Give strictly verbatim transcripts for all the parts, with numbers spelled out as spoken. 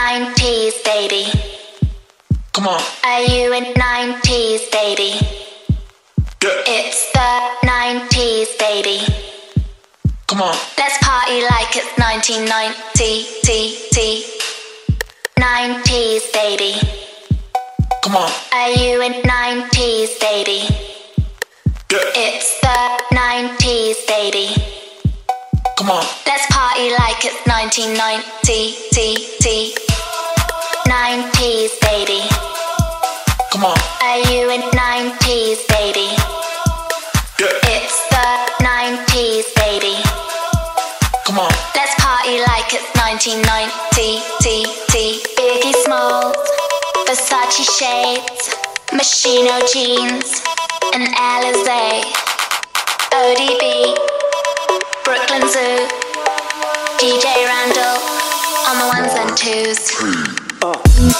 nineties, baby? Come on. Are you in nineties, baby? Yeah. It's the nineties, baby. Come on. Let's party like it's nineteen ninety, T, T. nineties, baby. Come on. Are you in nineties, baby? Yeah. It's the nineties, baby. Come on. Let's party like it's nineteen ninety, T, T. nineties, baby. Come on. Are you in nineties, baby? Yeah. It's the nineties, baby. Come on. Let's party like it's nineteen ninety, T, T. Biggie Smalls, Versace shades, Moschino jeans, and Alizé. O D B, Brooklyn Zoo, D J Randall, on the ones and twos. Uh.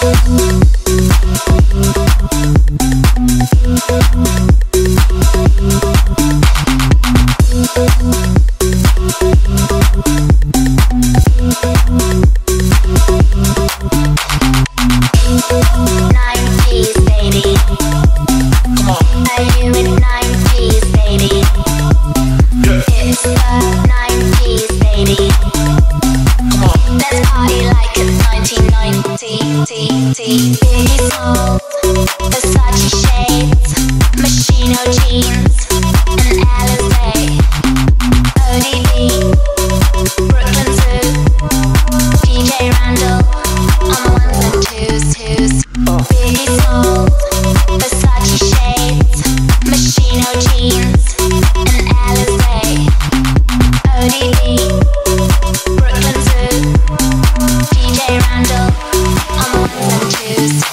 nineties, baby. Come on. Are you in nineties, baby? Yeah. It's the nineties, baby. Come on. Let's party like it's nineteen ninety, T, T. Biggie Smalls, Versace shades, Moschino jeans, and Alizé. O D B, Brooklyn Zoo, D J Randall, on the ones and twos, twos. Biggie Smalls, Versace shades, Moschino jeans, and Alizé. O D B, Brooklyn Zoo, D J Randall, on the ones and twos.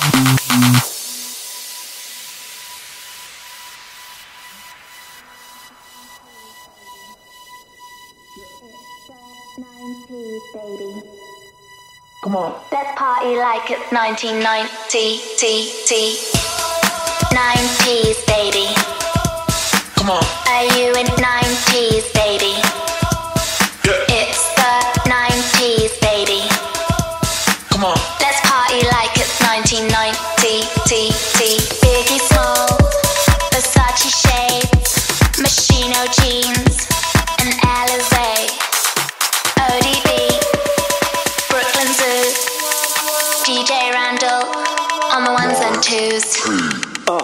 nineties, baby. Come on. Let's party like it's nineteen ninety, T, T. nineties, baby. Come on. Are you in nineties, baby? Yeah. It's the nineties, baby. Come on. Let's party like it's nineteen ninety, T, T. Biggie Smalls, Versace shades, Moschino jeans, and Alizé. O D B, Brooklyn Zoo, D J Randall, on the ones and twos. Uh.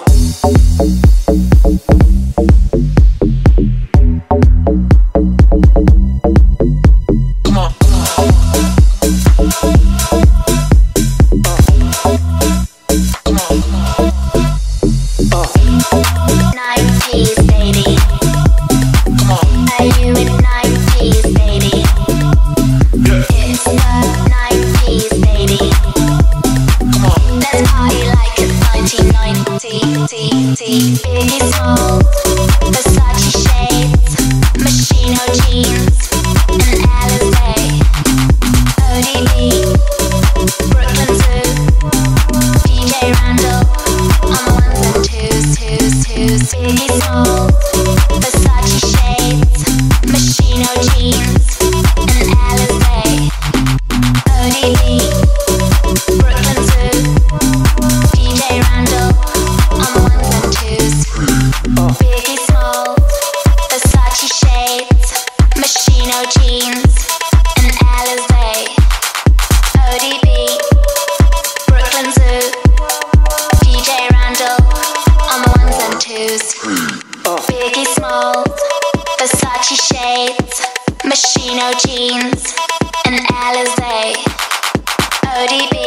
Come on. Come on. Uh. nineties, baby. Come on. Are you in nineties, baby? Yeah. It's the nineties, baby. Come on. Let's party like it's nineteen ninety, T, T. Biggie Smalls, Versace shades, Moschino jeans, and Alizé. O D B, Brooklyn Zoo, D J Randall, on the ones and twos, twos, twos. Biggie Smalls, Versace shades, Moschino jeans, and Alizé. O D B, Brooklyn Zoo, D J Randall, on the ones and twos. Biggie Smalls, Versace shades, Moschino jeans, and Alizé. O D B, Brooklyn Zoo, D J Randall, on the ones and twos. Biggie Smalls, Versace shades, Moschino jeans, and Alizé. O D B,